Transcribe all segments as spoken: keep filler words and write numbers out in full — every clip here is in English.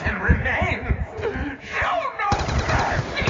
skeleton remains. Show no mercy.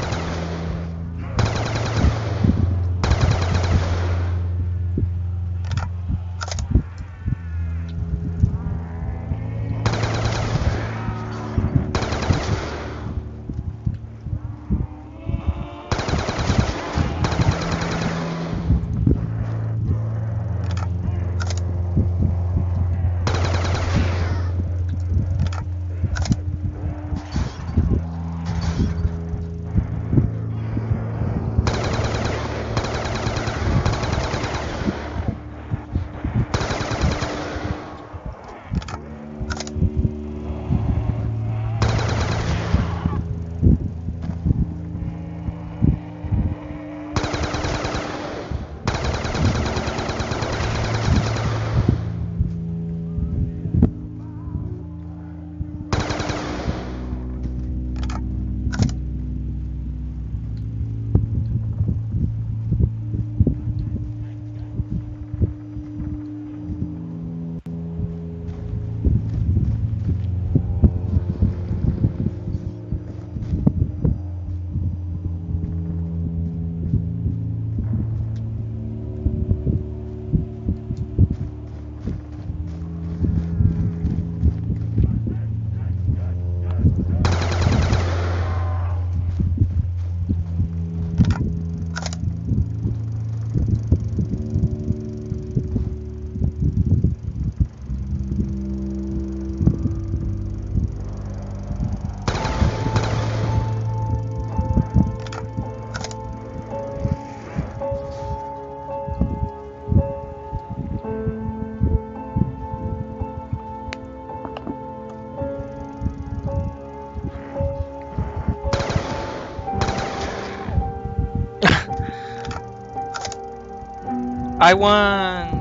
I won!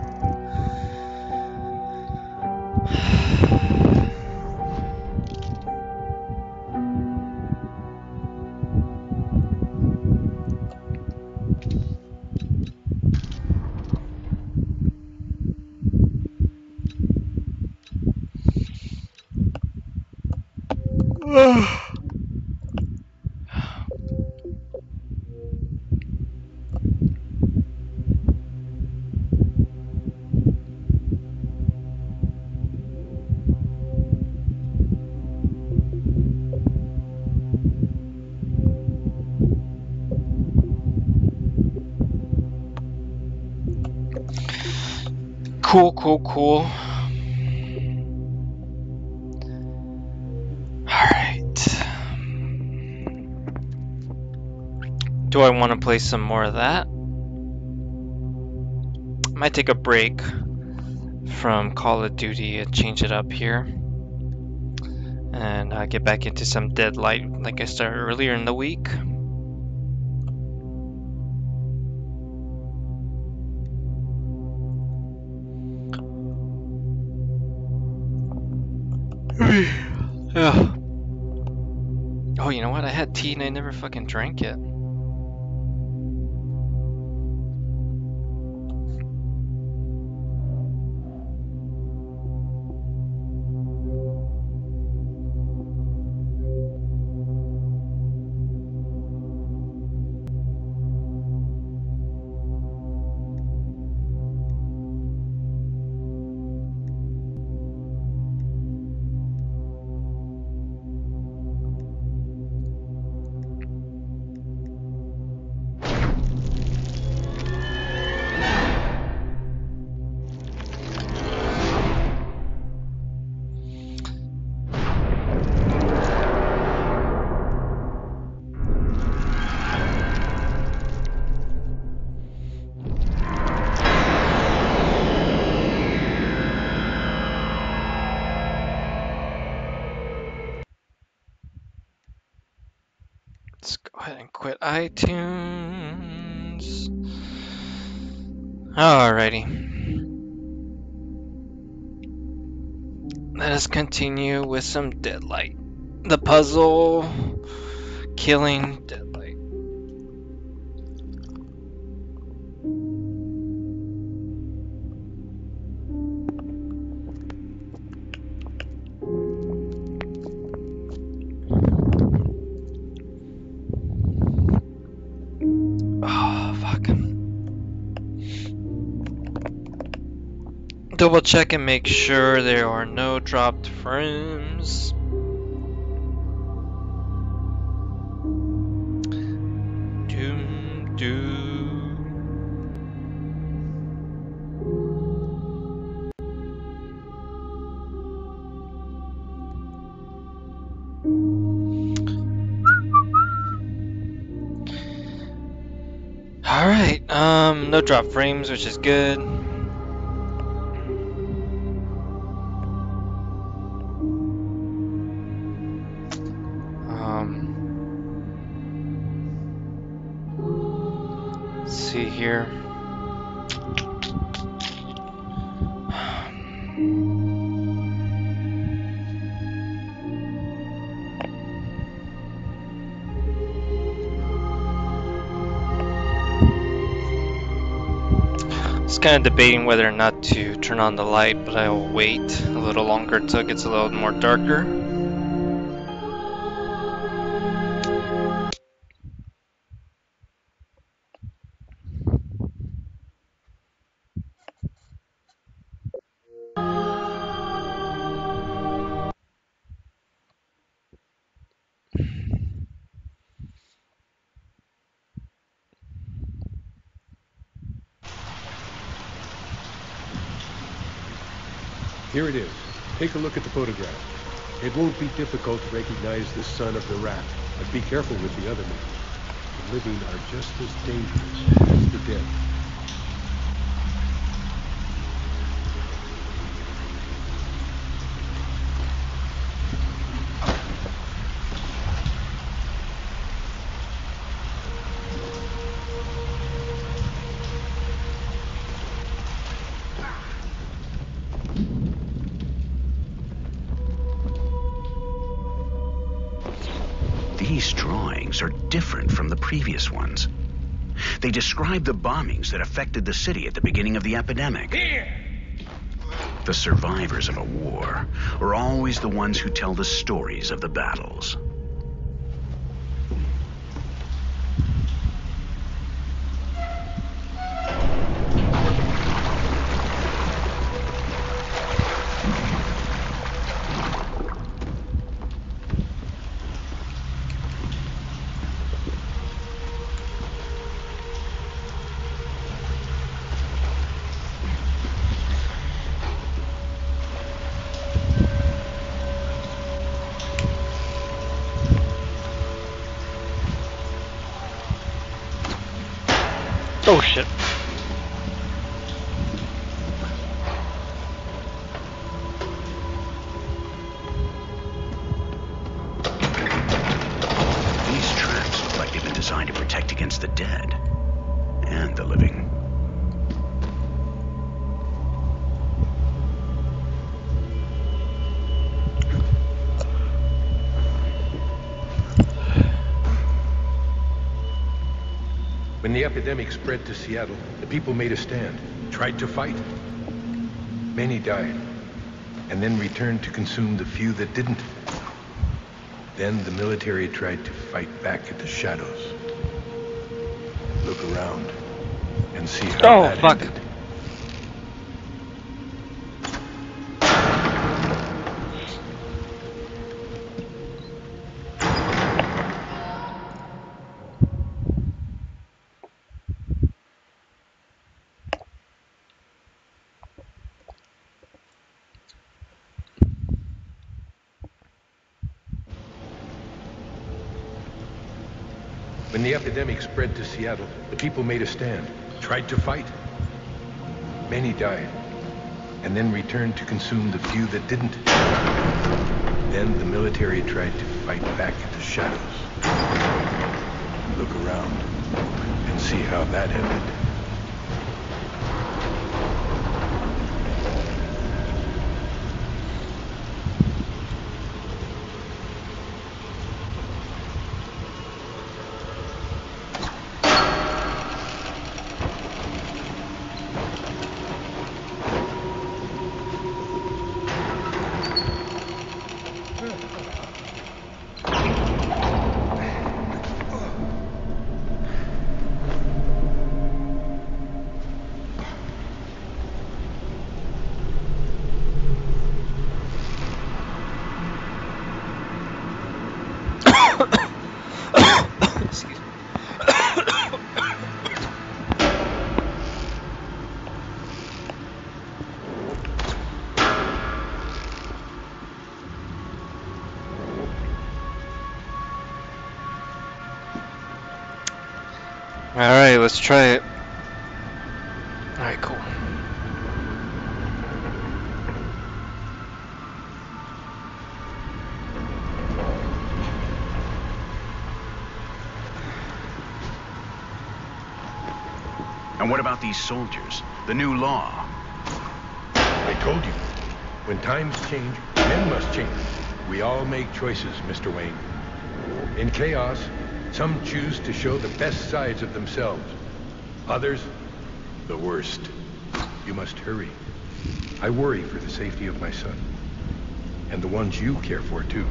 Cool, cool, cool. Alright. Do I want to play some more of that? I might take a break from Call of Duty and change it up here. And uh, get back into some Deadlight like I started earlier in the week. Ugh. Oh, you know what? I had tea and I never fucking drank it. Let's go ahead and quit iTunes. Alrighty. Let us continue with some Deadlight. The puzzle killing Deadlight. double check and make sure there are no dropped frames. Doom, doom. Alright, um, no drop frames, which is good. Um, let's see here. I was kind of debating whether or not to turn on the light, but I will wait a little longer until it gets a little more darker. Here it is. Take a look at the photograph. It won't be difficult to recognize the son of the rat, but be careful with the other men. The living are just as dangerous as the dead. These drawings are different from the previous ones. They describe the bombings that affected the city at the beginning of the epidemic. Here! The survivors of a war are always the ones who tell the stories of the battles. Oh shit. These traps look like they've been designed to protect against the dead and the living. When the epidemic spread to Seattle, the people made a stand, tried to fight. Many died, and then returned to consume the few that didn't. Then the military tried to fight back at the shadows. Look around and see how Oh, that fuck. ended. When the epidemic spread to Seattle, the people made a stand, tried to fight. Many died, and then returned to consume the few that didn't. Then the military tried to fight back at the shadows. Look around and see how that ended. Excuse me. Alright, let's try it. Alright, cool. And what about these soldiers? The new law? I told you, when times change, men must change. We all make choices, Mister Wayne. In chaos, some choose to show the best sides of themselves. Others, the worst. You must hurry. I worry for the safety of my son. And the ones you care for, too.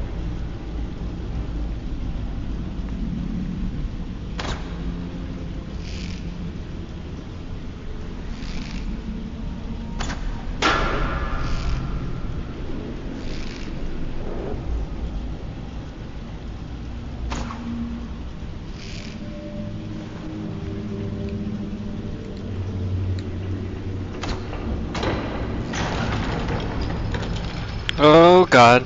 Oh God.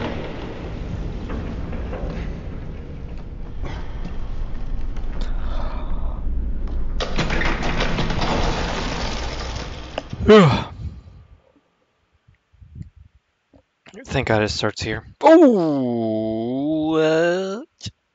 Thank God it starts here. Oh, what?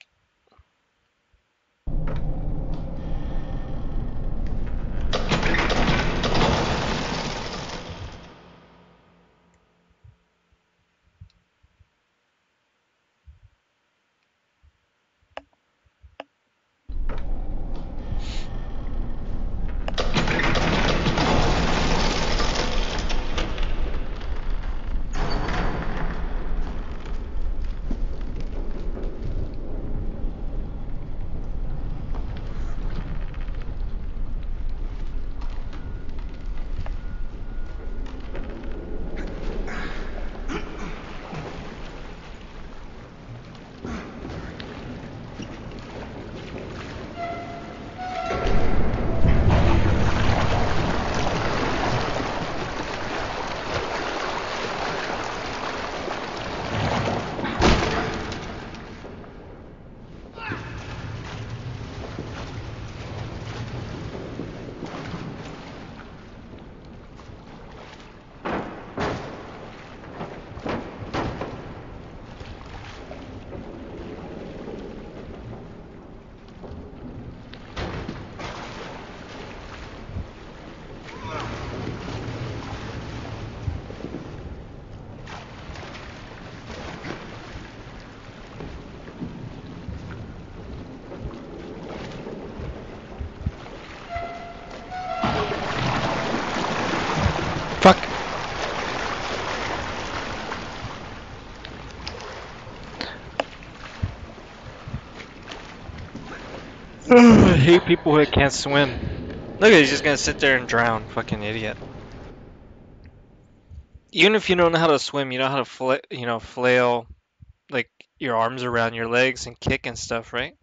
Fuck. I hate people who can't swim. Look at, he's just gonna sit there and drown. Fucking idiot. Even if you don't know how to swim, you know how to fla you know, flail like your arms around your legs and kick and stuff, right?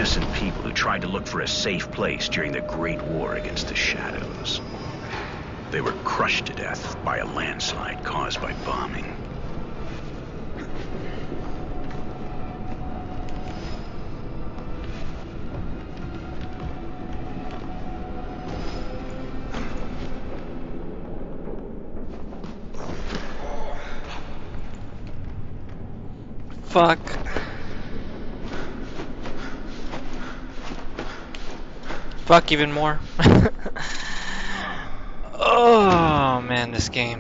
innocent people who tried to look for a safe place during the Great War against the Shadows. They were crushed to death by a landslide caused by bombing. Fuck. Fuck even more. Oh man, this game.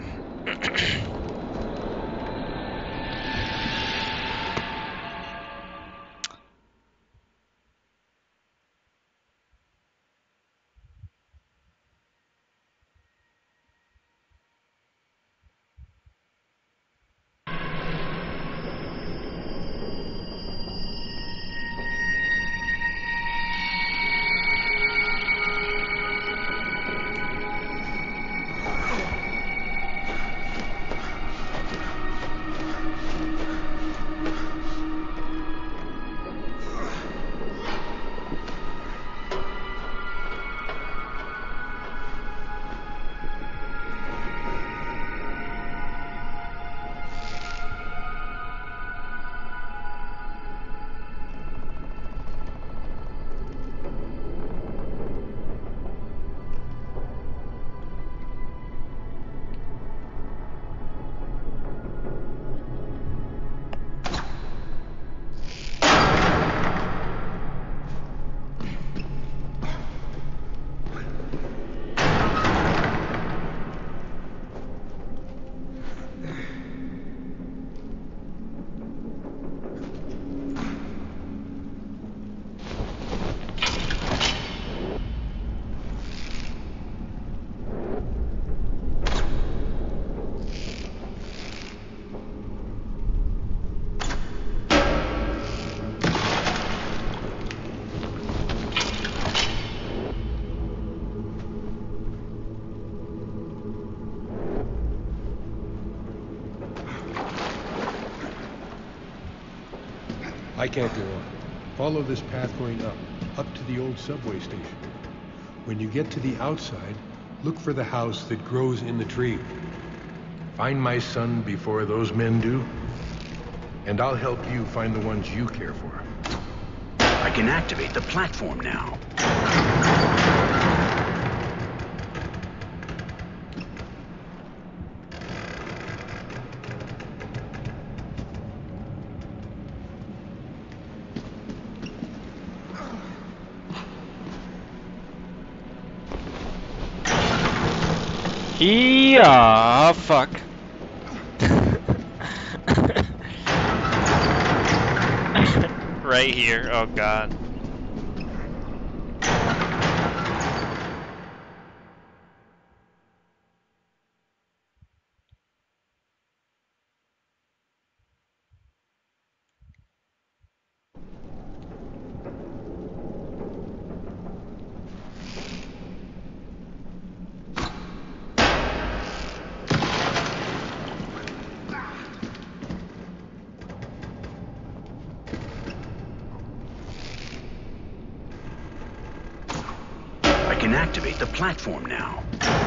I can't go on. Follow this path going up, up to the old subway station. When you get to the outside, look for the house that grows in the tree. Find my son before those men do, and I'll help you find the ones you care for. I can activate the platform now. Yeah, fuck. Right here. Oh god. I can activate the platform now.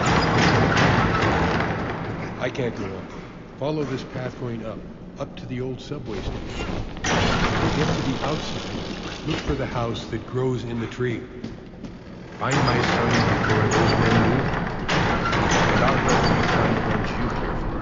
I can't go on. Follow this path going up, up to the old subway station. When you get to the outside, look for the house that grows in the tree. Find my son before those men do, and I'll help you find the ones you care for.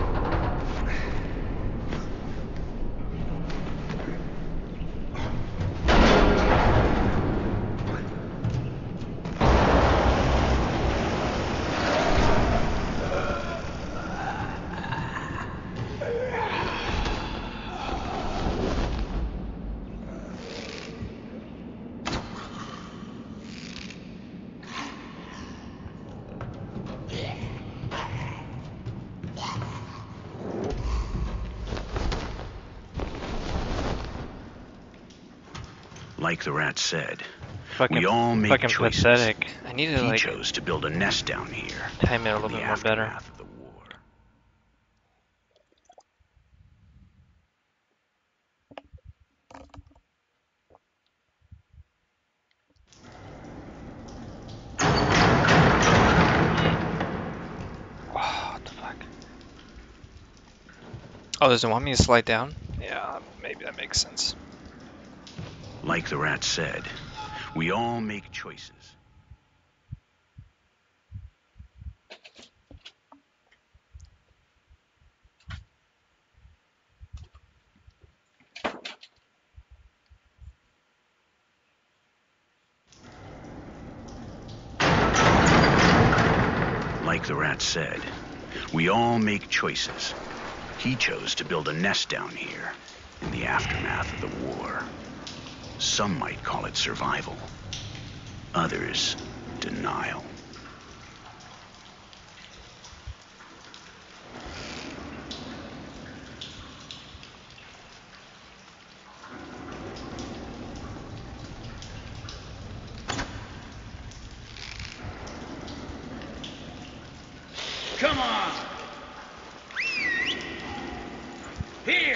Like the rat said, Fucking, we all make fucking choices. pathetic. I need to He like chose to build a nest down here. time it a in little the bit more better. aftermath of the war. Oh, does it want me to slide down? Yeah, maybe that makes sense. Like the rat said, we all make choices. Like the rat said, we all make choices. He chose to build a nest down here in the aftermath of the war. Some might call it survival. Others, denial. Come on! Here!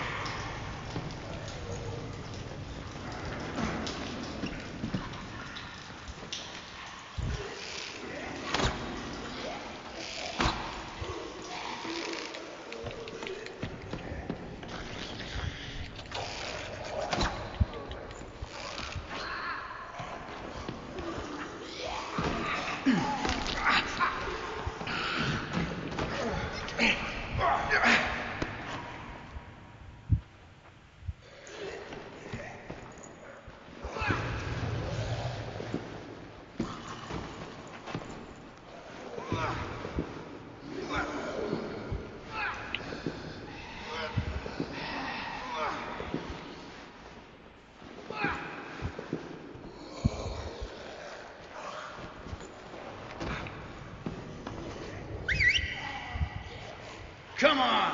Come on!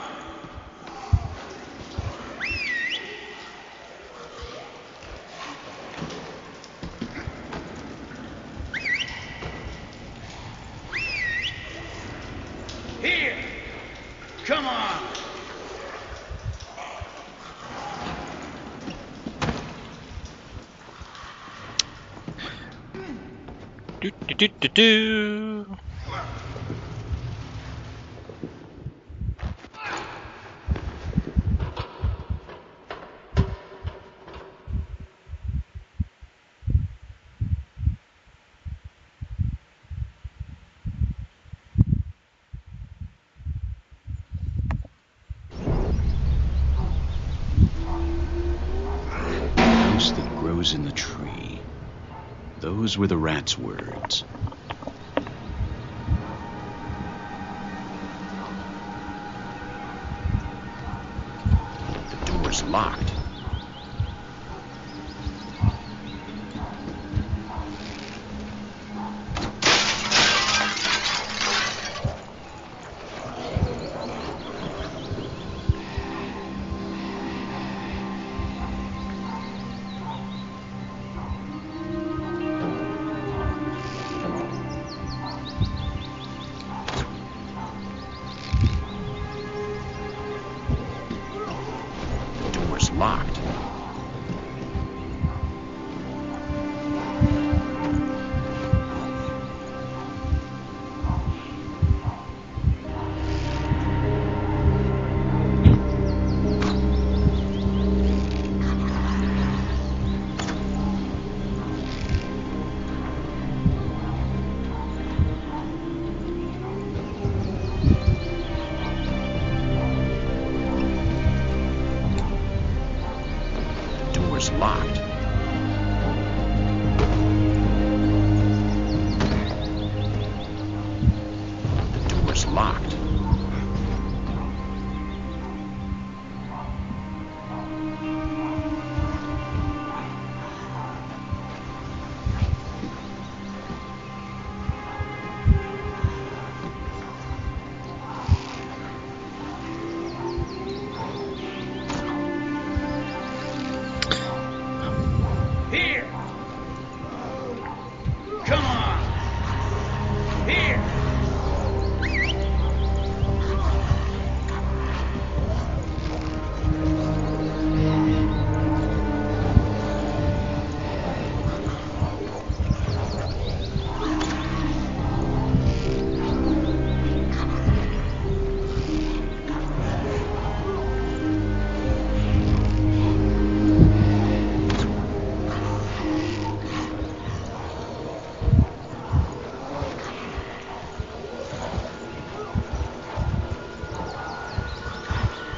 Here! Come on! Do do do do do. House that grows in the tree. Those were the rat's words. The door's locked. Locked. Door's locked. The door's locked. Here! Come on! Here!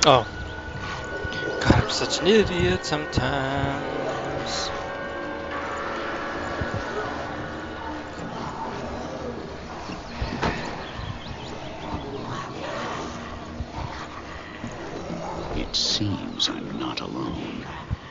Oh. God, I'm such an idiot sometimes. It seems I'm not alone.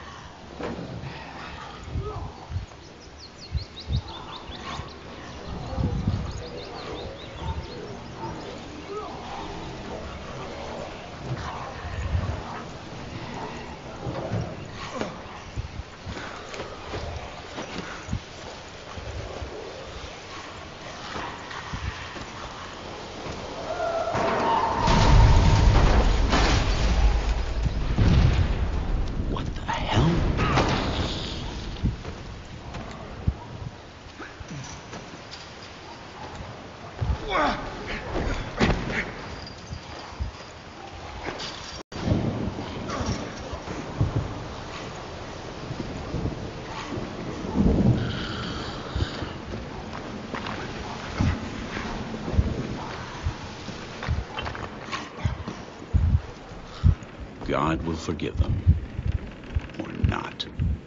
God will forgive them, or not.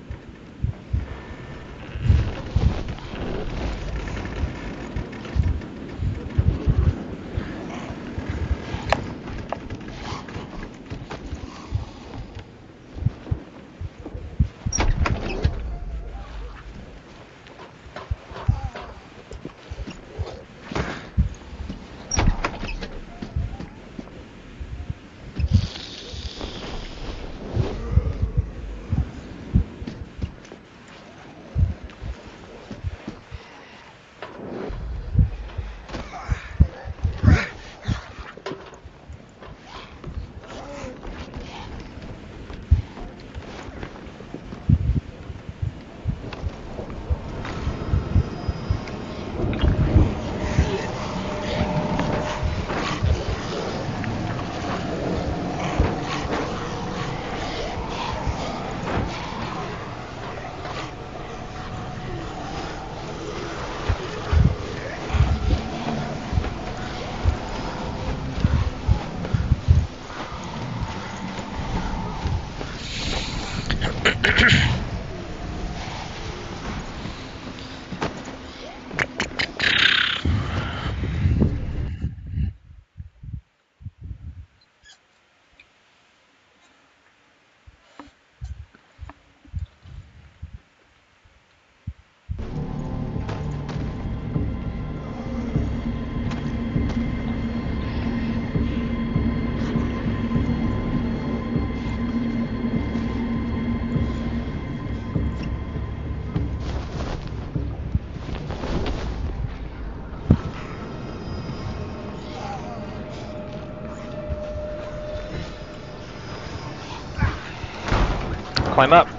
Climb up.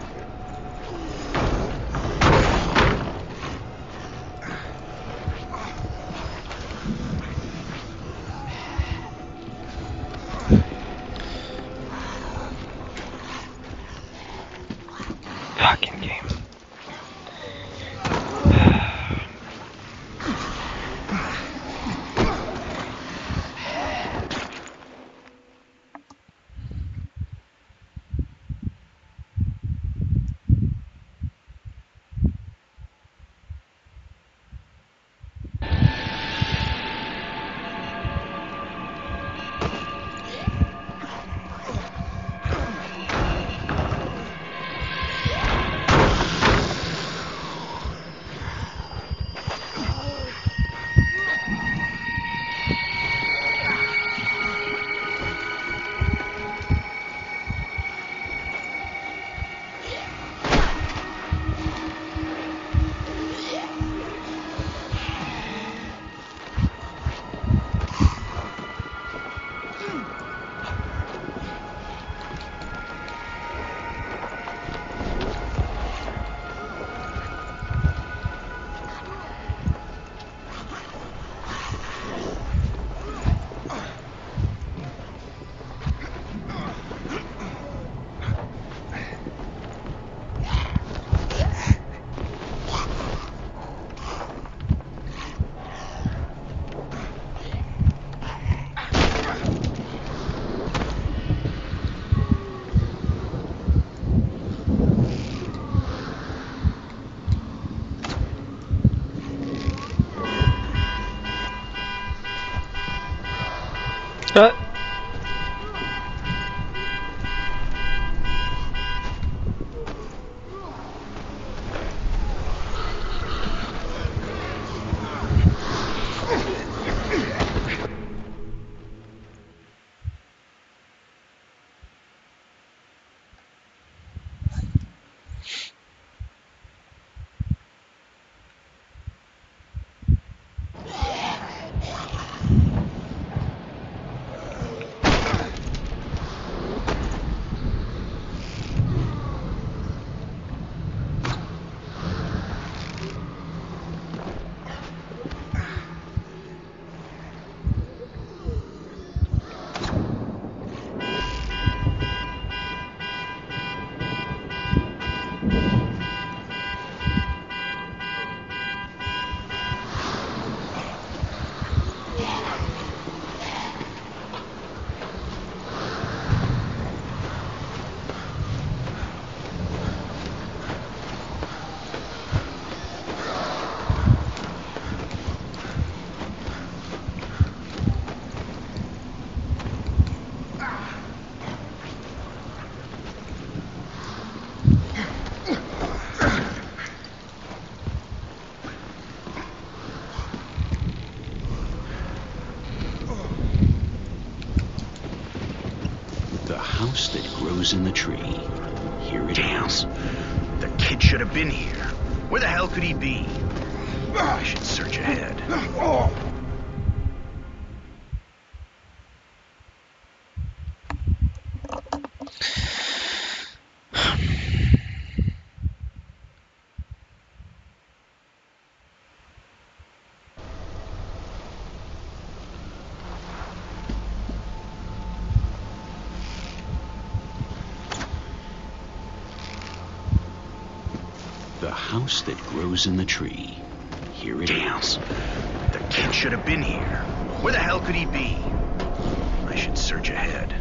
Fucking game. Uh. The house that grows in the tree. Here it is. The kid should have been here. Where the hell could he be? I should search ahead. The house that grows in the tree. Here it is. The kid should have been here. Where the hell could he be? I should search ahead.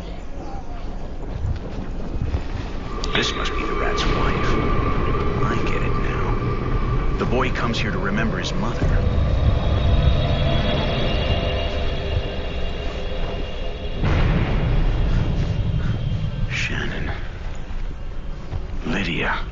This must be the rat's wife. I get it now. The boy comes here to remember his mother. Shannon. Lydia.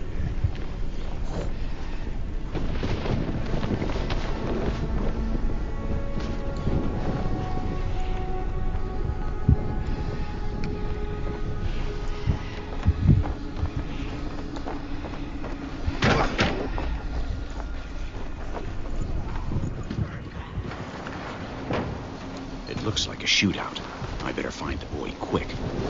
Looks like a shootout. I better find the boy quick.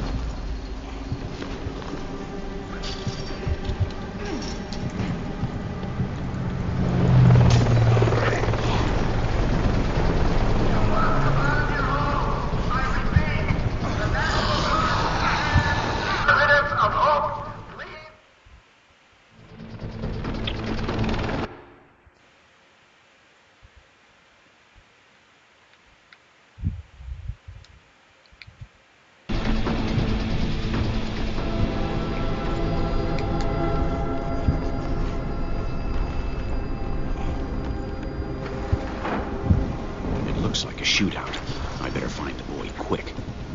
Looks like a shootout. I better find the boy quick.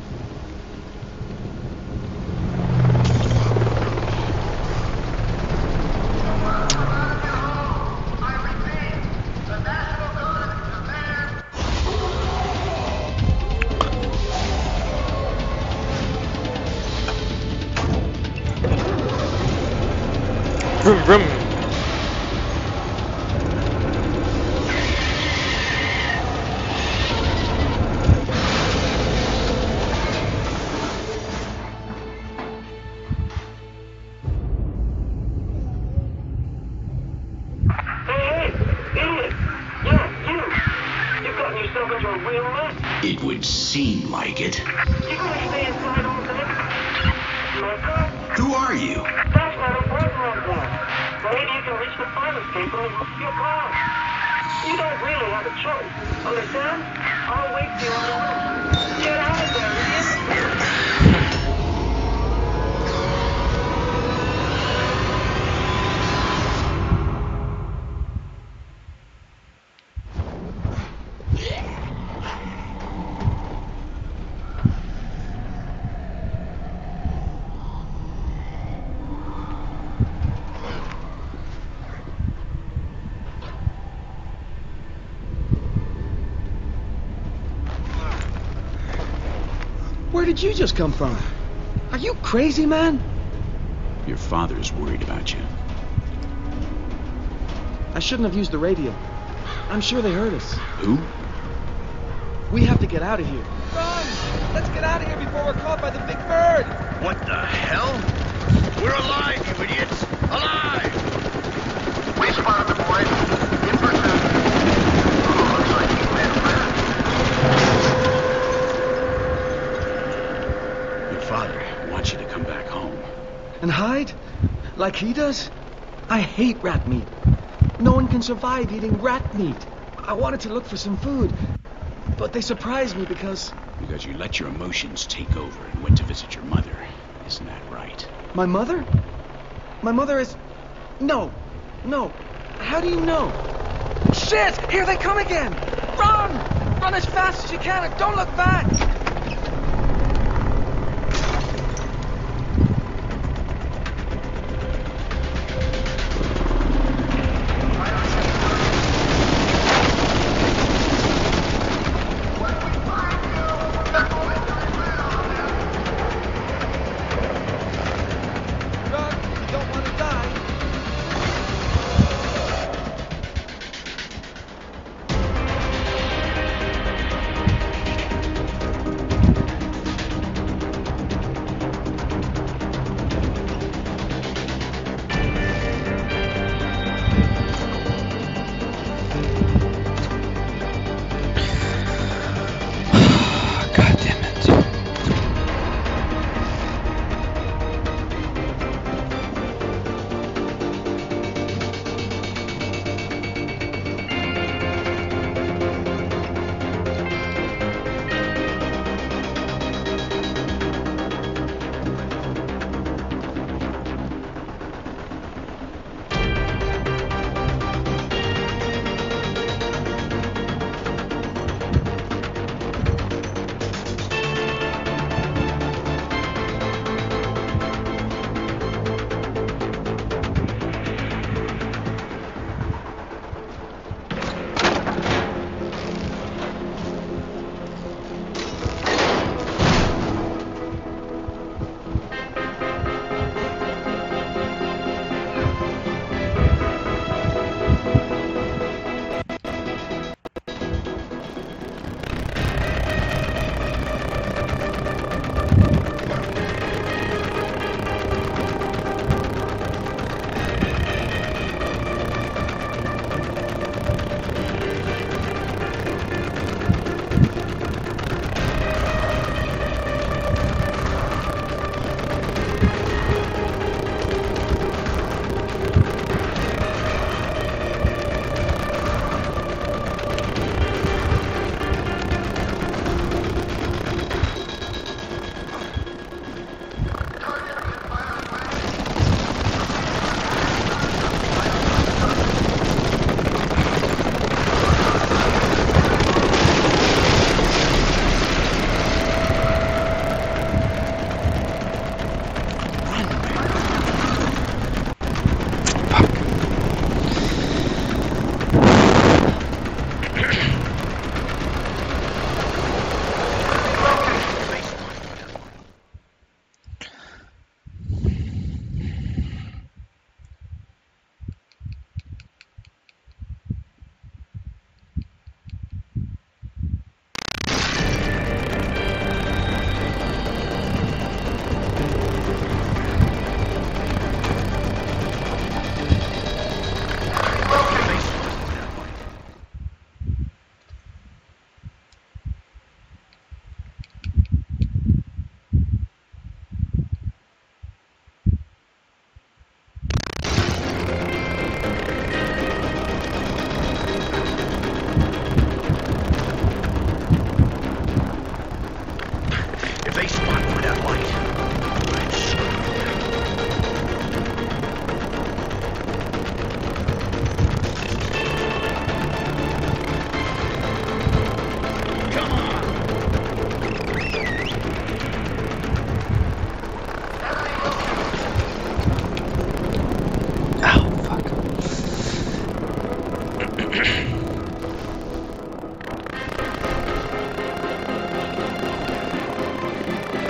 Vroom vroom. It would seem like it. You gonna stay inside all day? Marco? Who are you? That's not important right now. Maybe you can reach the fire escape and move your car. You don't really have a choice. Understand? I'll wait for you on the roof. Get out of there, idiot! Where did you just come from? Are you crazy, man? Your father's worried about you. I shouldn't have used the radio. I'm sure they heard us. Who? We have to get out of here. Run! Let's get out of here before we're caught by the big bird! What the hell? We're alive, you idiots! Alive! We spotted the boys. In pursuit. Oh, looks like he made a friend. Your father wants you to come back home. And hide? Like he does? I hate rat meat. No one can survive eating rat meat. I wanted to look for some food, but they surprised me because... Because you let your emotions take over and went to visit your mother. Isn't that right? My mother? My mother is... No. No. How do you know? Shit! Here they come again! Run! Run as fast as you can and don't look back!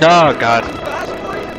Oh god. Fast for you?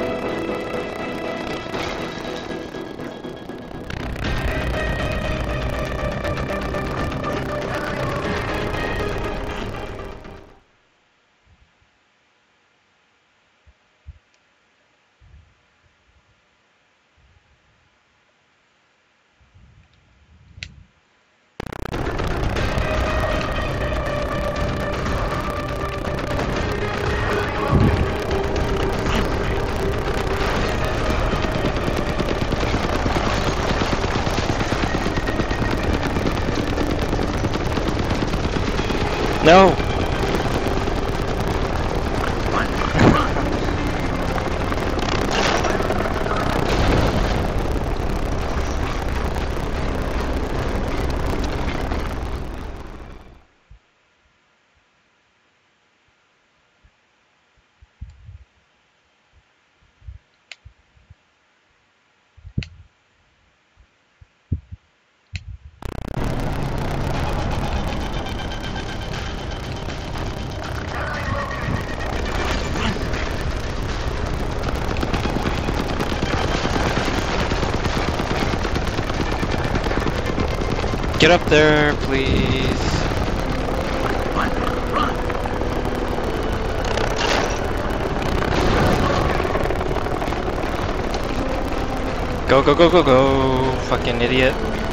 No! Get up there, please. Go, go, go, go, go, fucking idiot.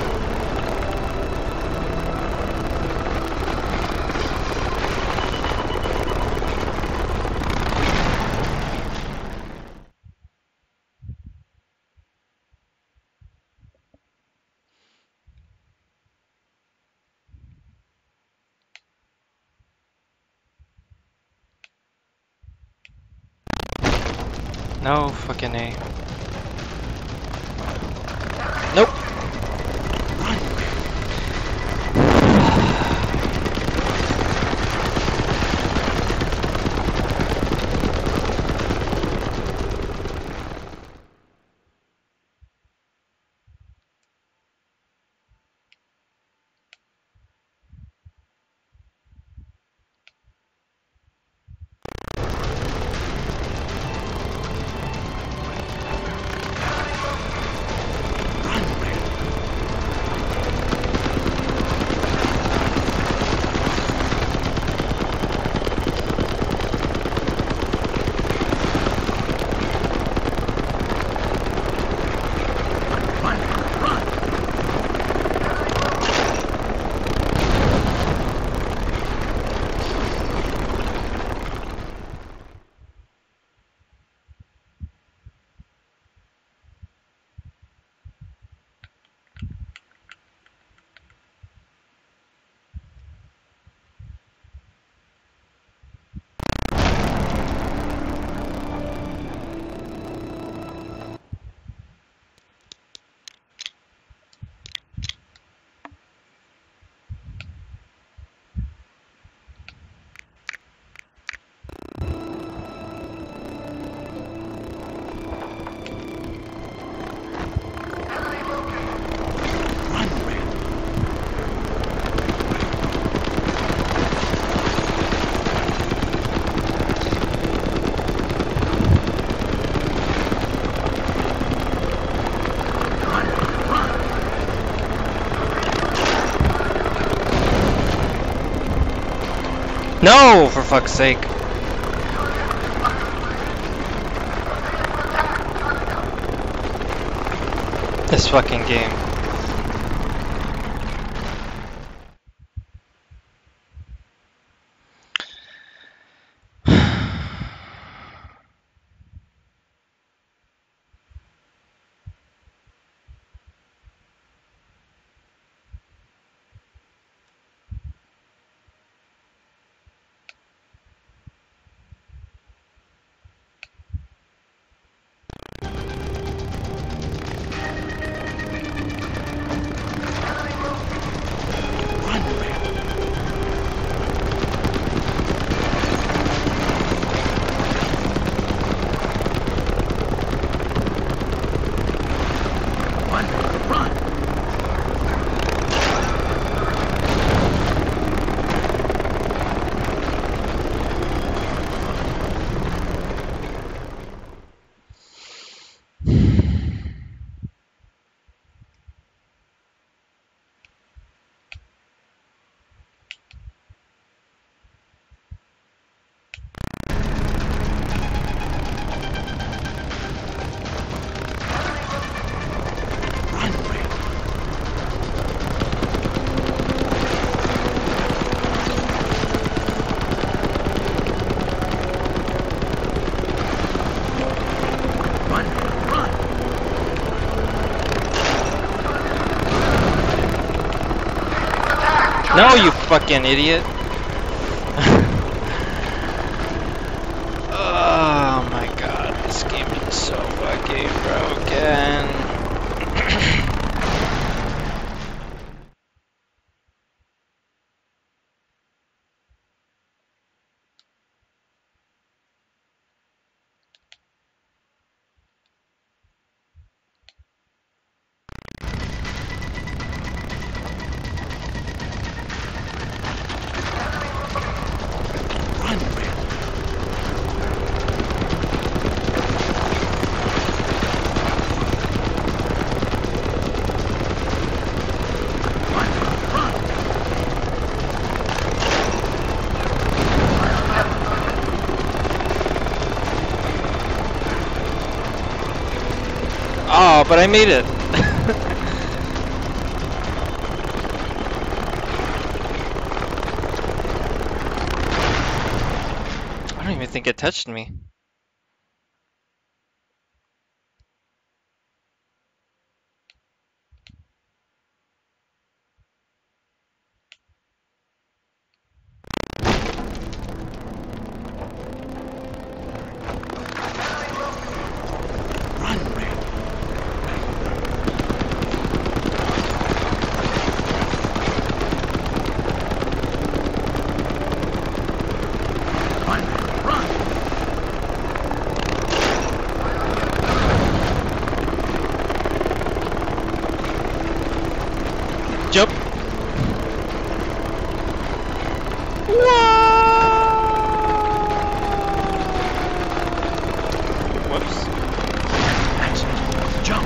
No, fucking A. Nope. No, for fuck's sake. This fucking game. No, you fucking idiot. Oh my god, this game is so fucking broken. Oh, but I made it. I don't even think it touched me. Jump. Whoops. That's it. Jump.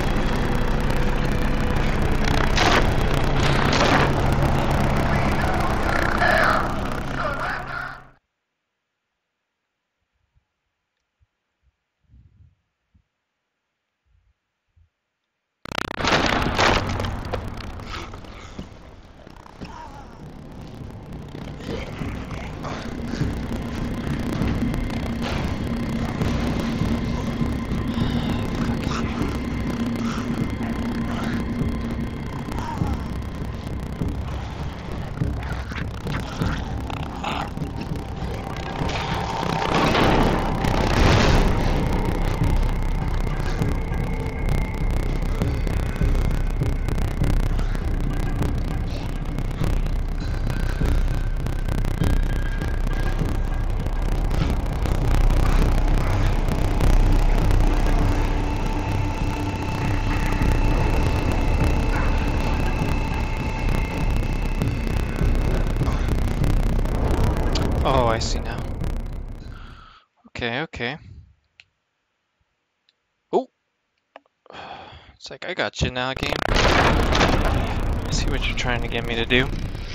Oh, I see now. Okay, okay. Oh! It's like, I got you now, game. I see what you're trying to get me to do.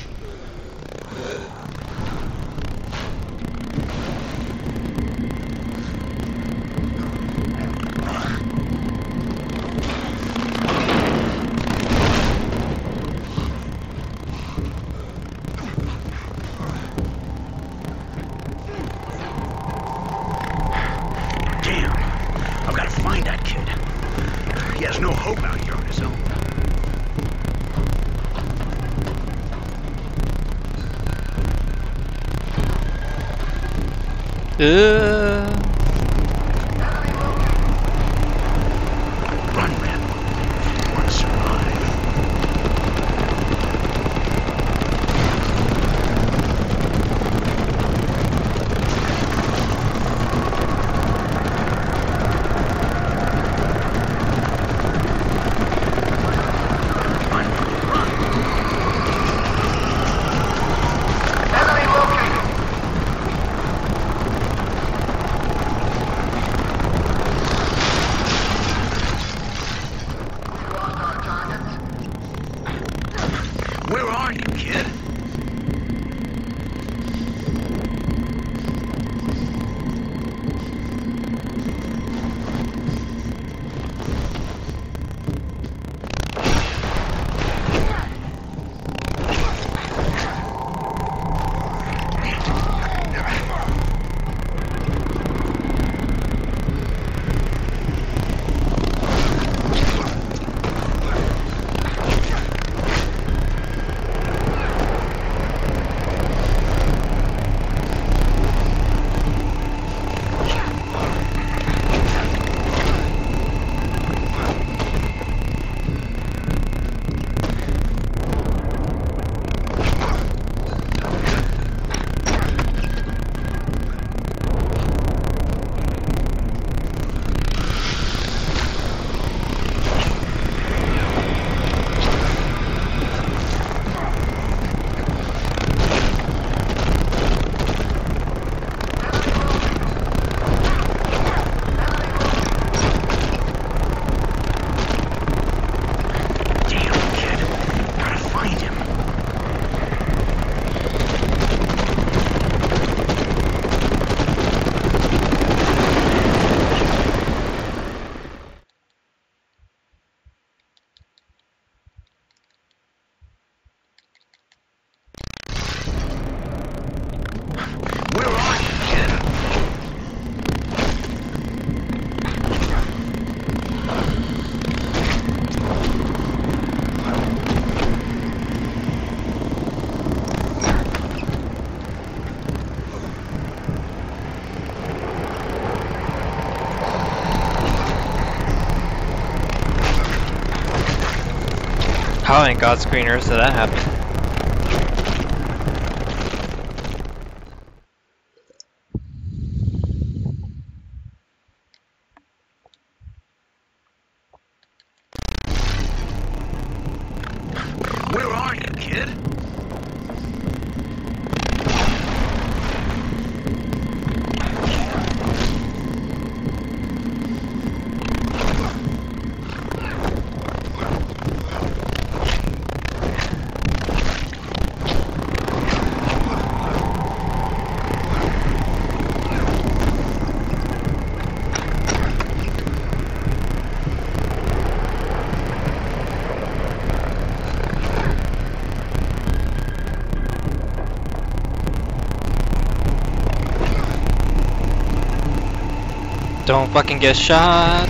No hope out here on his own. Uh. Run, man. If you want to survive. Where are you, kid? How in God's green earth did that happen? Where are you, kid? Don't fucking get shot.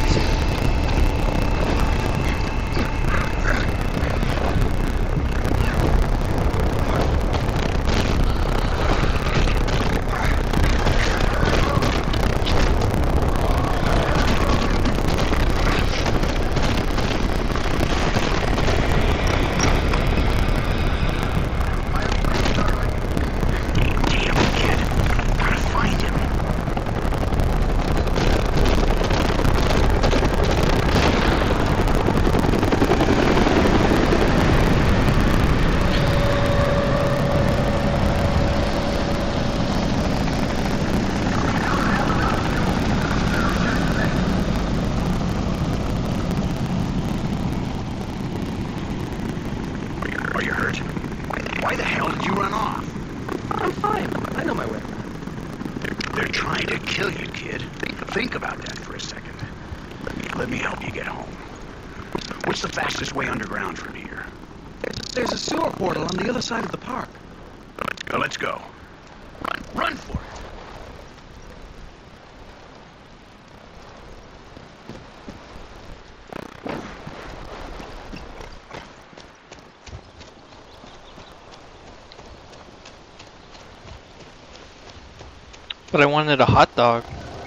Why the hell did you run off? I'm fine. I know my way. They're trying to kill you, kid. Think about that for a second. Let me help you get home. What's the fastest way underground from here? There's a sewer portal on the other side of the park. Now let's go. Run, run for it. But I wanted a hot dog.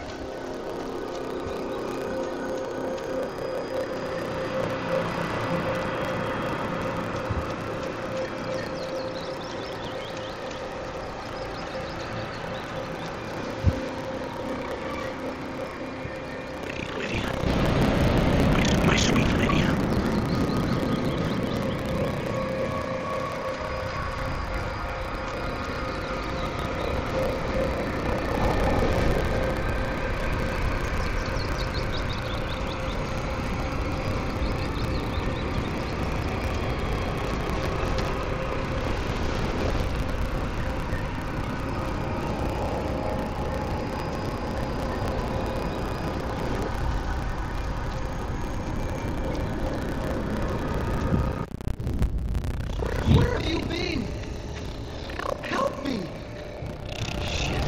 Lydia. My sweet Lydia. Where have you been? Help me! Shit.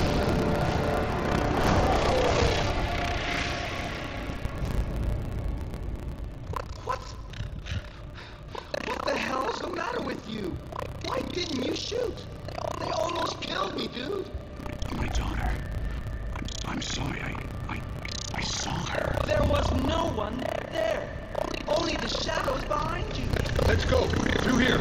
What? What the hell is the matter with you? Why didn't you shoot? They almost killed me, dude. My daughter. I'm sorry. I, I, I saw her. There was no one there. Only the shadows behind you. Let's go. Through here.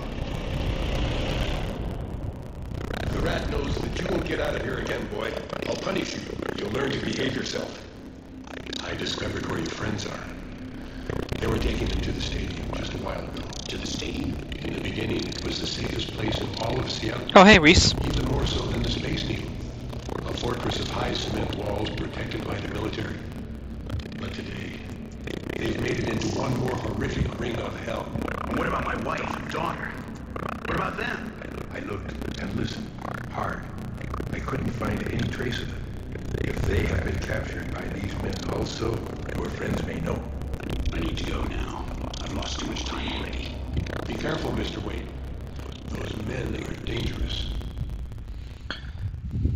The rat knows that you won't get out of here again, boy. I'll punish you. You'll learn to behave yourself. I discovered where your friends are. They were taking them to the stadium just a while ago. To the stadium? In the beginning, it was the safest place in all of Seattle. Oh, hey, Reese. Even more so than the Space Needle. A fortress of high cement walls protected by the military. But today, they've made it into one more horrific ring of hell. What about my wife and daughter? What about them? I looked and listened hard. I couldn't find any trace of it. If they have been captured by these men also, your friends may know. I need to go now. I've lost too much time already. Be careful, Mister Wade. Those men are dangerous.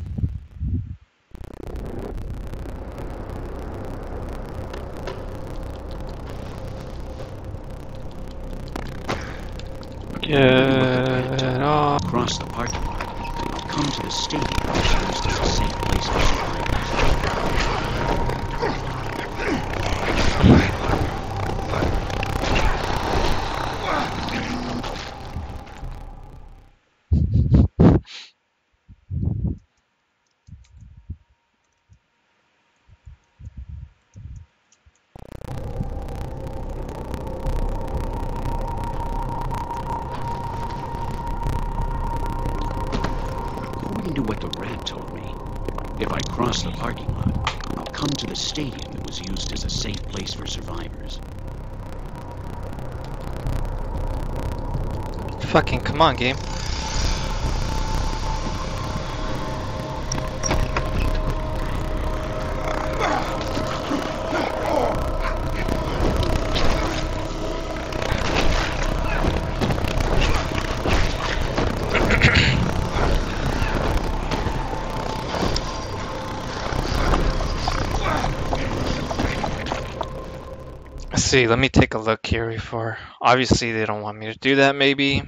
Get off. Across the parking lot, I'll come to the stadium, which is used as a safe place for survivors. According to what the rat told me, if I cross the parking lot, I'll come to the stadium that was used as a safe place for survivors. Fucking come on, game. Let's see, let me take a look here before. Obviously, they don't want me to do that, maybe.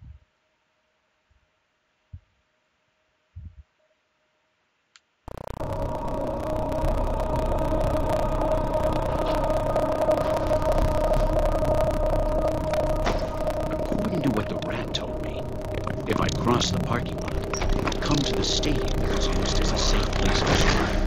According to what the rat told me, if I cross the parking lot, I'll come to the stadium that was used as a safe place for survivors.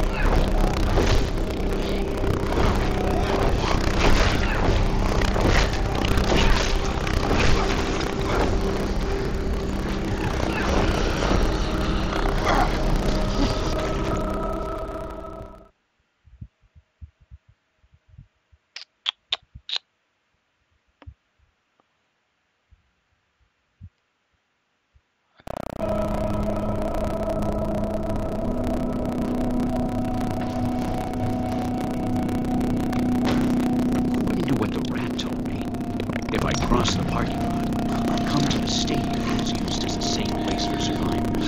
According to what the rat told me, if I cross the parking lot, I'll come to the stadium that was used as a safe place for survivors.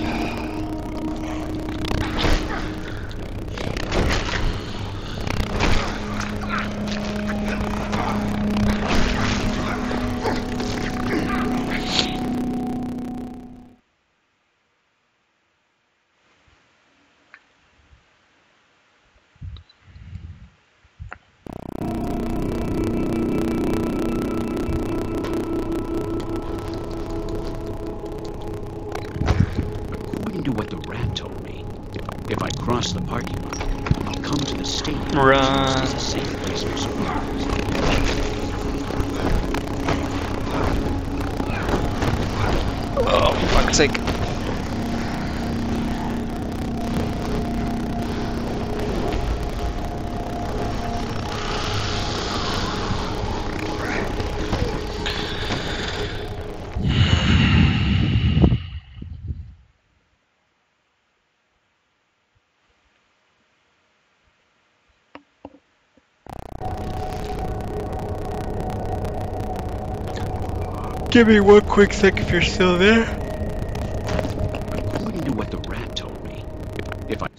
According to what the rat told me, if I cross the parking lot, I'll come to the stadium that was used as a safe place for survivors. Oh, fuck's sake. Give me one quick sec if you're still there. According to what the rat told me, if I...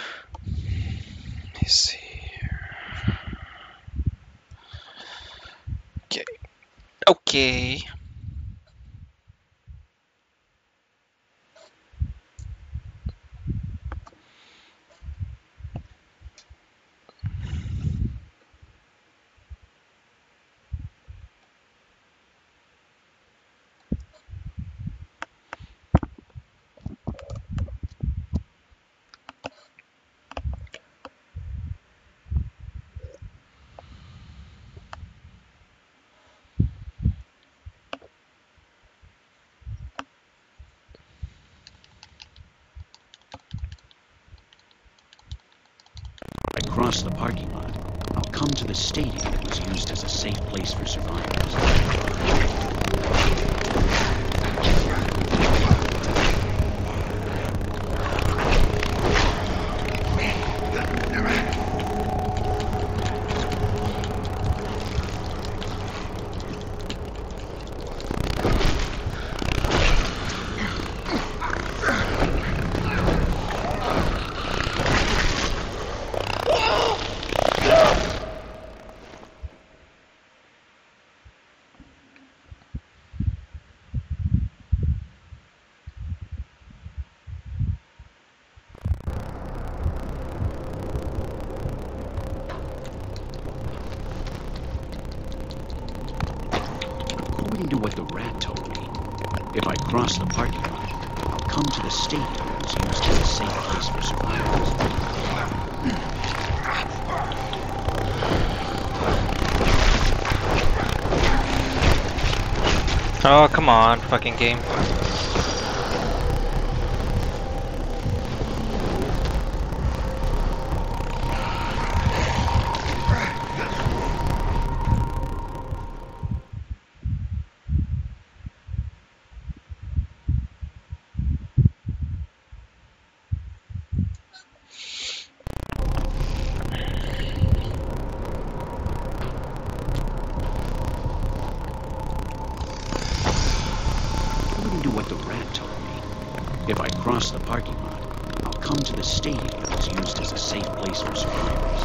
Let me see here. Okay. Across the parking lot, I'll come to the stadium that was used as a safe place for survivors. According to what the rat told me, if I cross the parking lot, I'll come to the stadium that was used as a safe place for survivors. Oh, come on, fucking game. What the rat told me. If I cross the parking lot, I'll come to the stadium that was used as a safe place for survivors.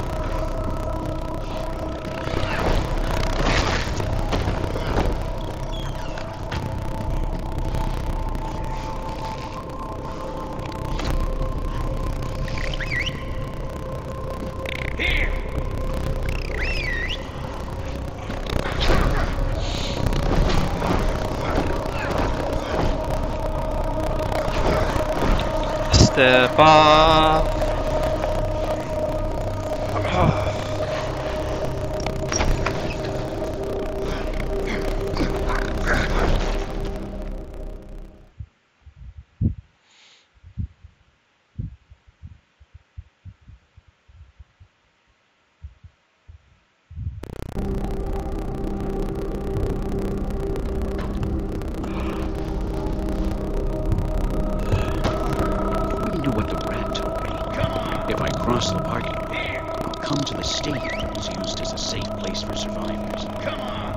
Step off. Across the parking lot, I'll come to the stadium that was used as a safe place for survivors. Come on!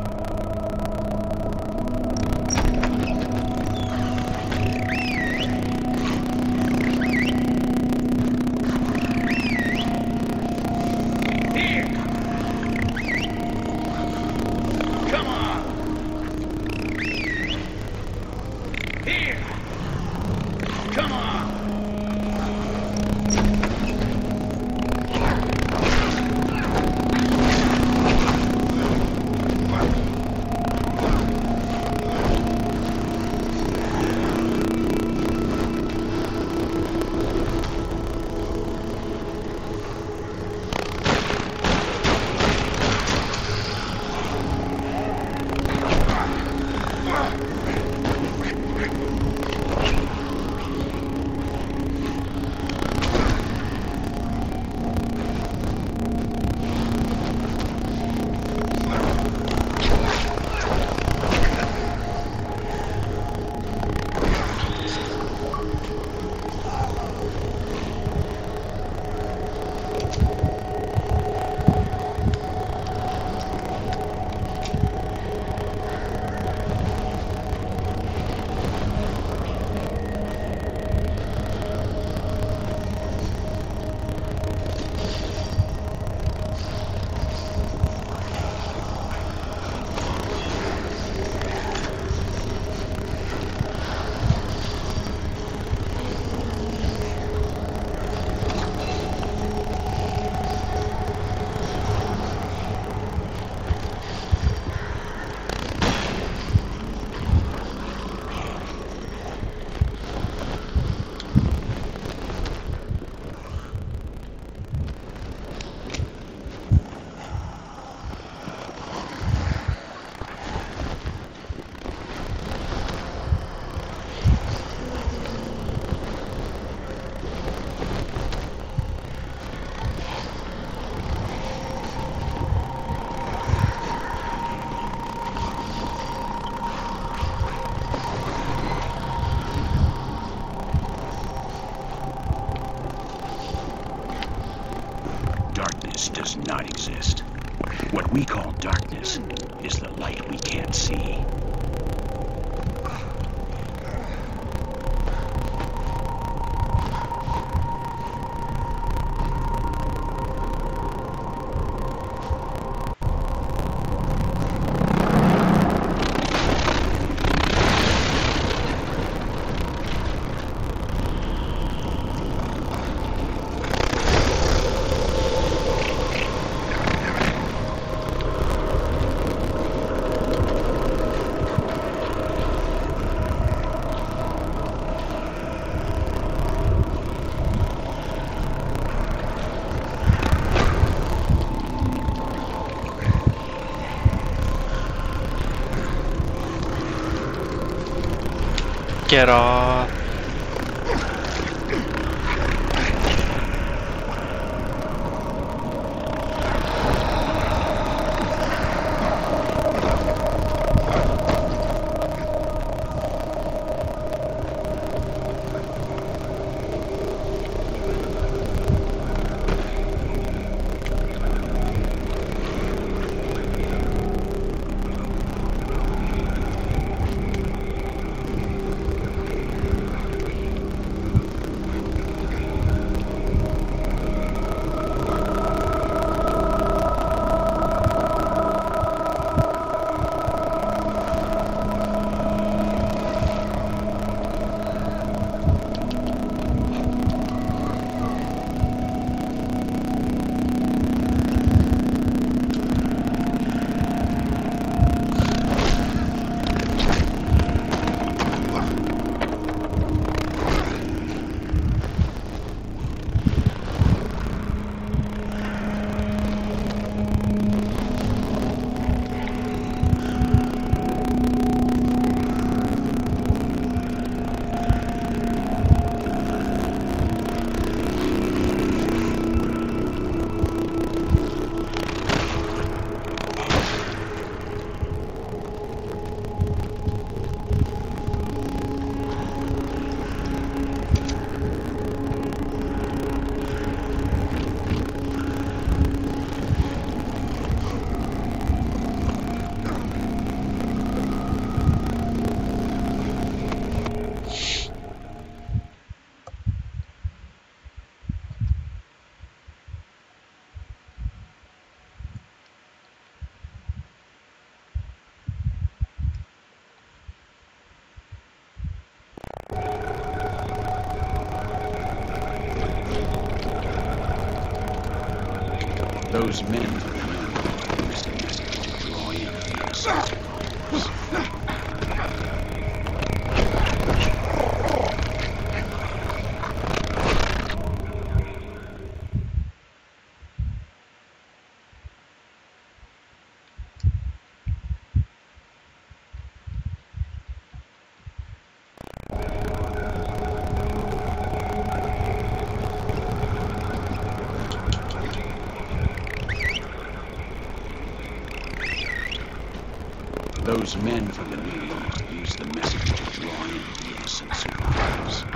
Here! Come on! Here! Come on! Get off. Those men used a message to draw in the innocent survivors. Those men from the New York used the message to draw in the innocent survivors.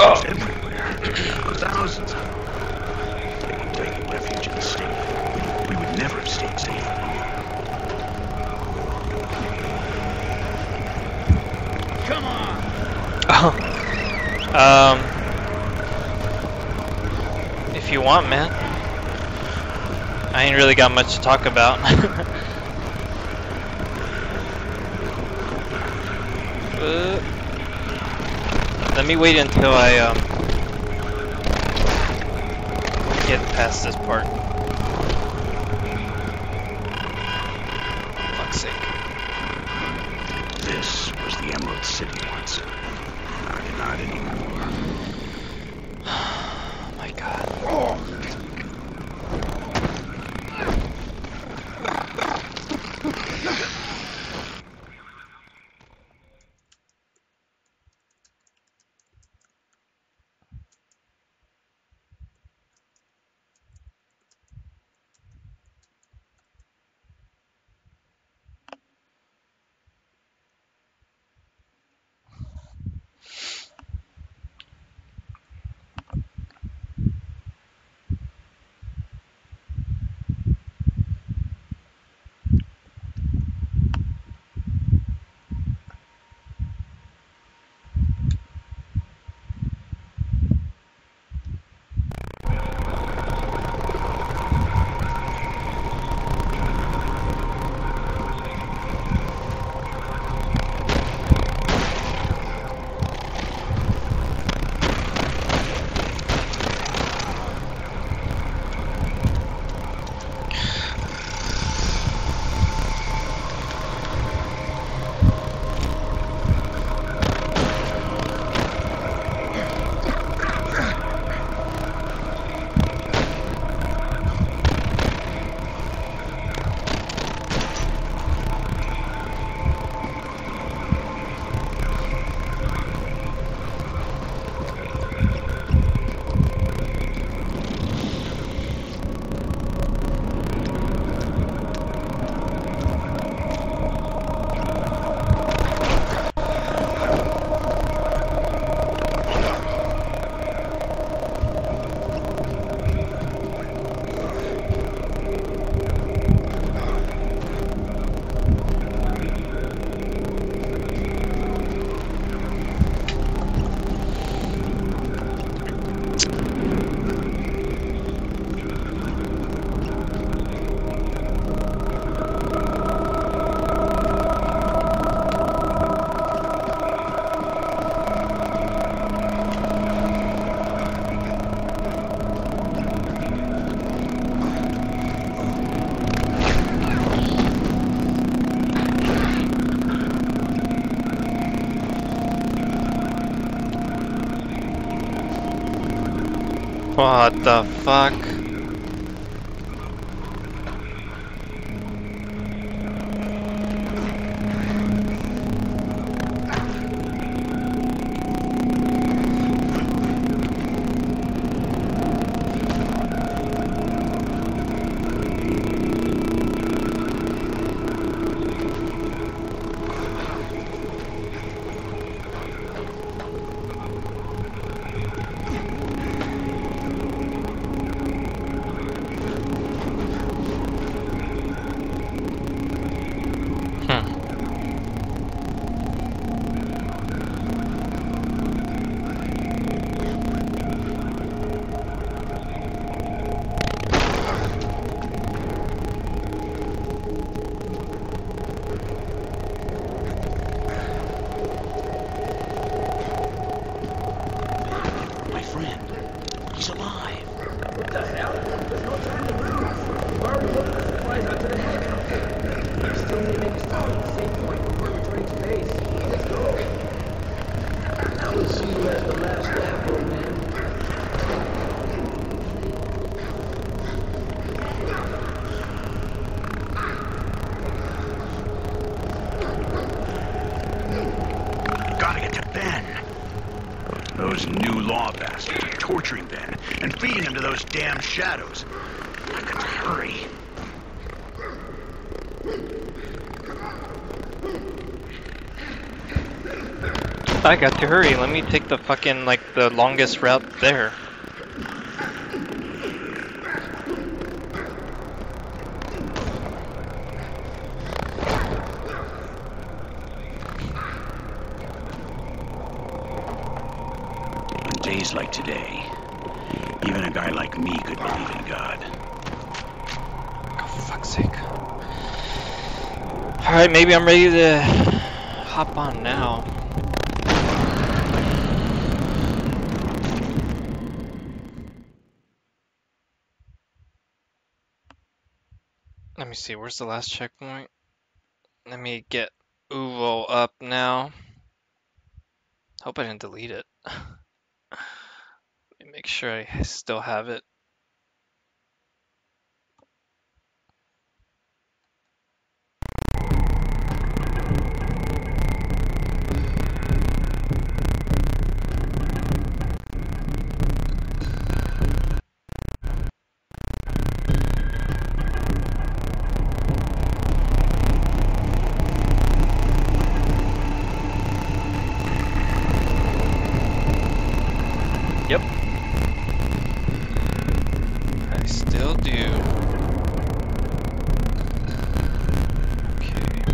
Shadows everywhere. Thousands of them. Taking, taking refuge in the state. We would never have stayed safe for long. Come on! Oh. Um. If you want, man. I ain't really got much to talk about. uh, let me wait until I um get past this part. Fuck's sake. This was the Emerald City once. Not, not anymore. Oh my god. Oh. What the fuck? Those new law bastards are torturing Ben and feeding him to those damn shadows. I gotta hurry. I got to hurry. Let me take the fucking, like, the longest route there. On days like today, even a guy like me could believe in God. Oh, for fuck's sake. Alright, maybe I'm ready to hop on now. Let me see, where's the last checkpoint? Let me get Uvo up now. Hope I didn't delete it. Let me make sure I still have it. Yep. I still do. Okay.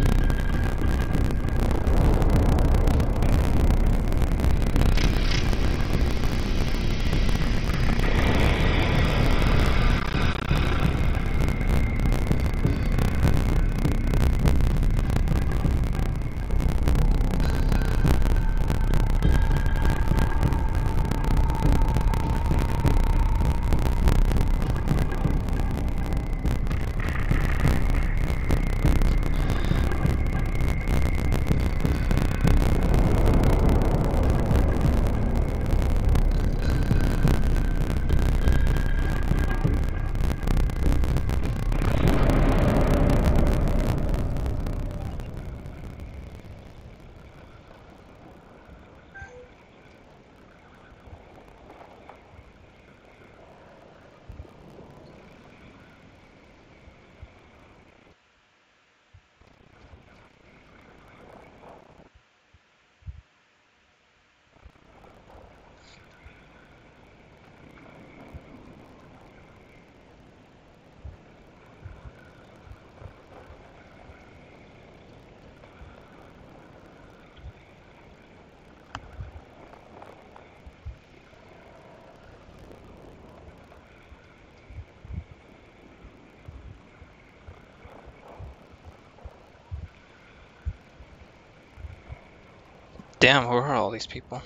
Damn, who are all these people?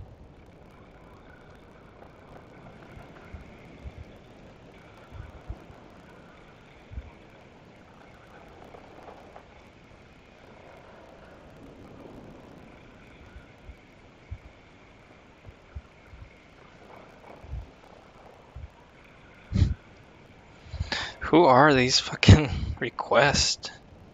Who are these fucking requests?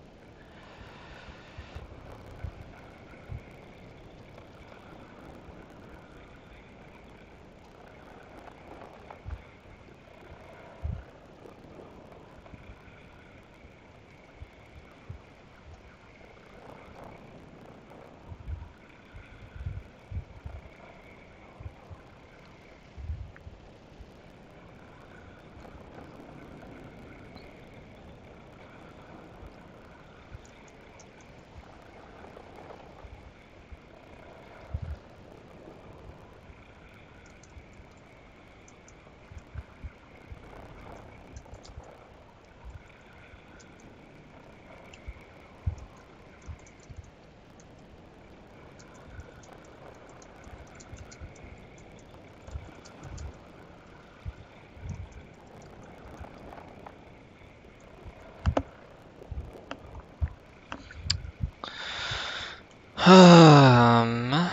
Um.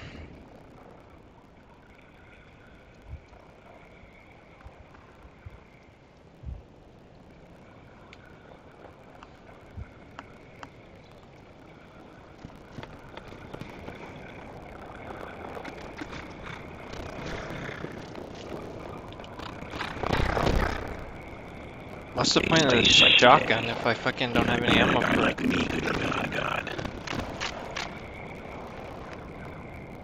What's the point of this shotgun if I fucking don't have any ammo for it? Like me could believe in God.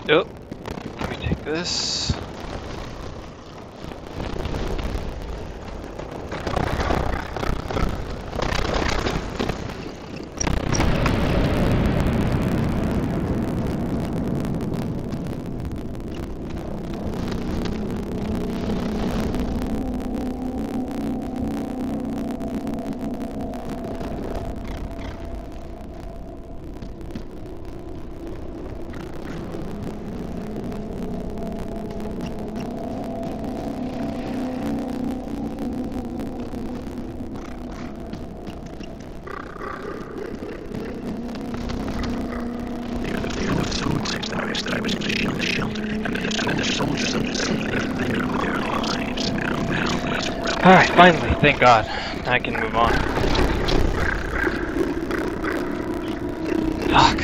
Oh, let me take this. Alright, finally, thank God. I can move on. Fuck.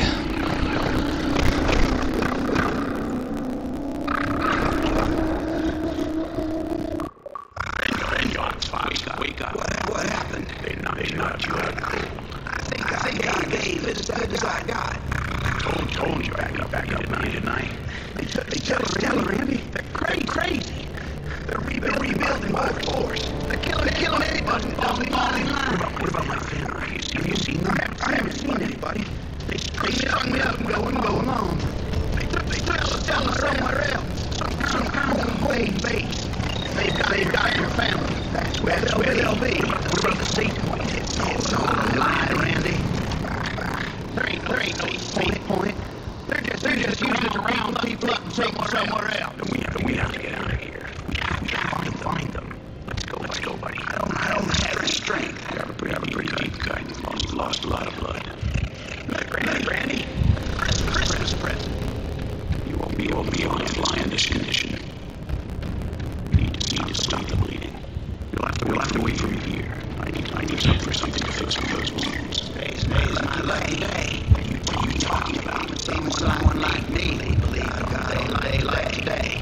Wake up. What, what happened? They knocked, they knocked you out cold. I think I, I think I gave it as good as I got. I told, told you back up, back up, didn't I? They took, they tell her, tell her, Randy. They're crazy, crazy. They're rebuilding, rebuilding by force. They're killing, they're killing anybody who falls in line. What about, what about my family? Have you seen them? I haven't seen anybody. They, they strung me up and go and go along. They took, they took us down somewhere else. Some, some kind of way base. They've got, they've got your family. That's where they'll, where they'll be. What about the safe point? It's all, it's all a lie, Randy. There ain't, there ain't no safe point. They're just, they're just using it to round people up and take them somewhere else. And we have, we have to get out of here. We have, we have to find them. Let's go, let's go, buddy. I don't, I don't have any strength. We have a pretty, have a pretty deep cut. You've lost a lot of blood. Randy, Randy. Christmas present. You won't be, you won't be on a flying this condition. You need to, need to stop the bleeding. You'll have to, we'll have to wait for me here. I need, I need something for something to fix me those wounds. Today's, today's my lucky day. What are you, what are you talking about? When someone, someone like me, they believe God on a day like today.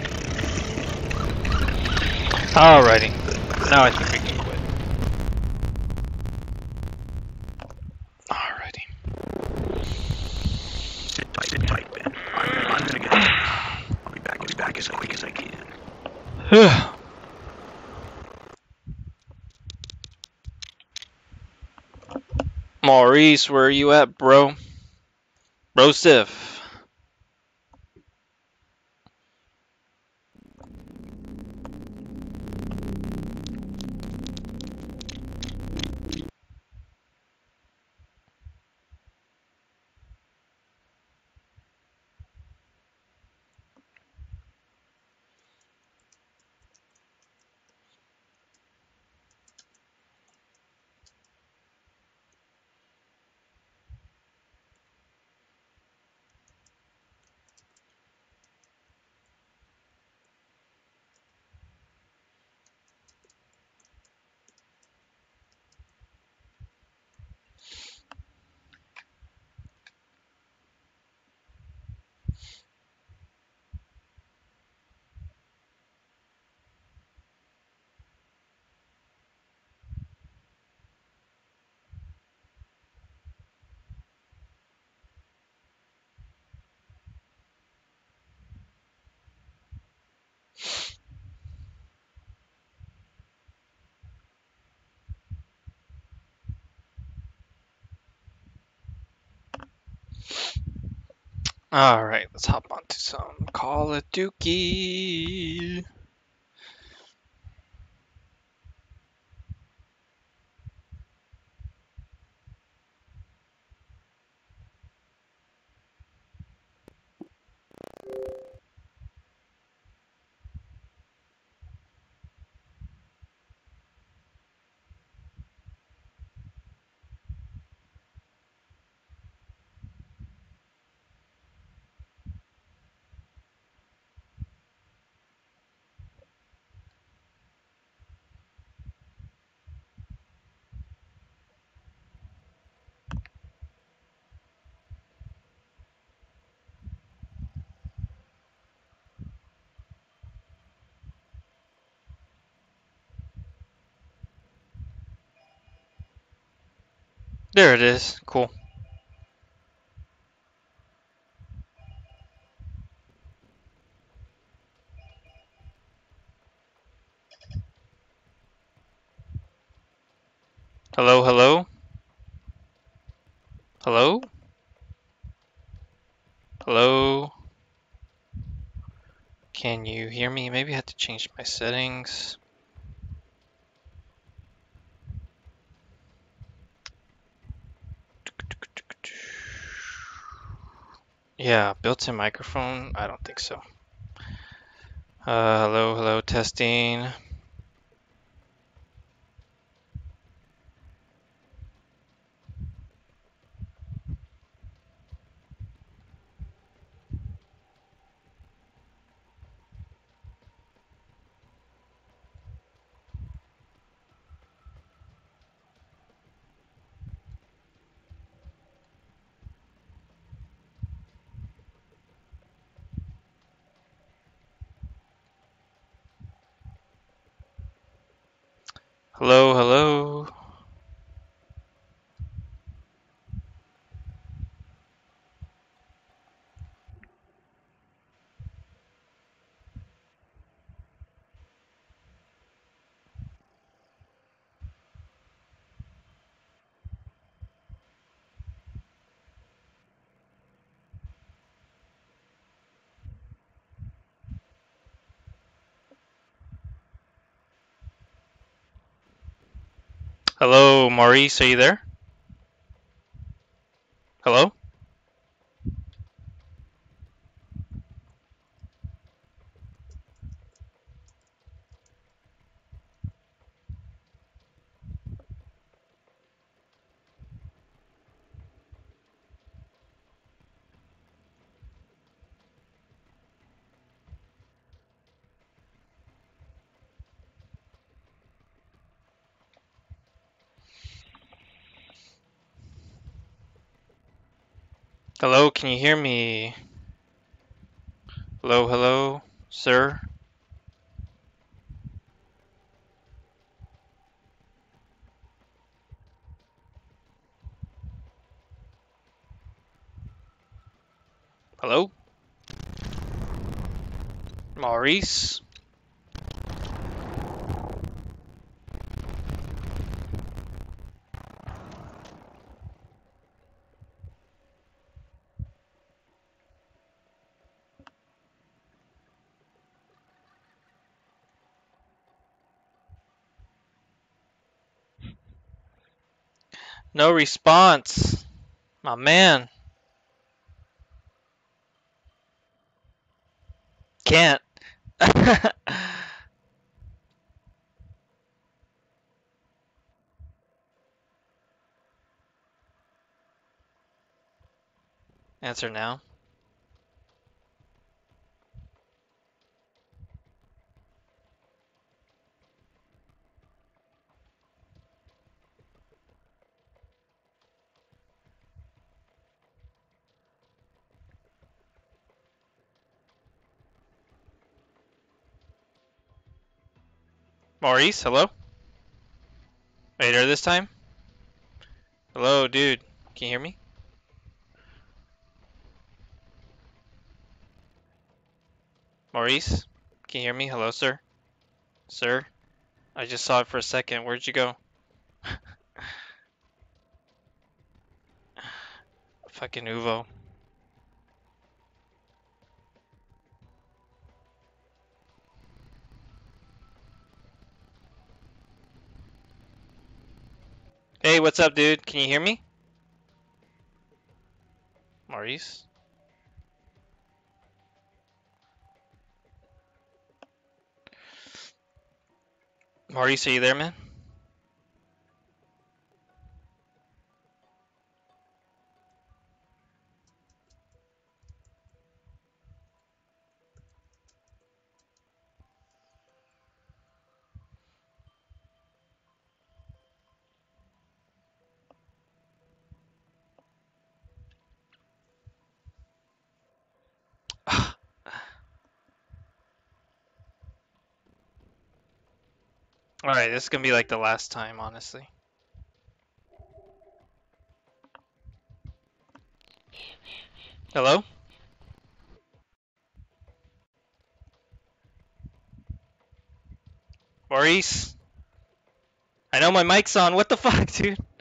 Alrighty. Now I think we can quit. Alrighty. Sit tight, sit tight, Ben. I'm, I'm gonna get I'll be back, I'll be back as quick as I can. Maurice, where are you at, bro? Bro Sif. Alright, let's hop on to some Call of Duty. There it is. Cool. Hello, hello? Hello? Hello? Can you hear me? Maybe I have to change my settings. Yeah, built-in microphone? I don't think so. Uh, hello, hello, testing. Hello, hello. Hello, Maurice, are you there? Hello? Hello, can you hear me? Hello, hello, sir? Hello? Maurice? No response. My man. Can't. Answer now. Maurice, hello? Are you there this time? Hello, dude. Can you hear me? Maurice? Can you hear me? Hello, sir? Sir? I just saw it for a second. Where'd you go? Fucking Uvo. Hey, what's up, dude? Can you hear me? Maurice? Maurice, are you there, man? Alright, this is gonna be like the last time, honestly. Hello? Maurice? I know my mic's on. What the fuck, dude?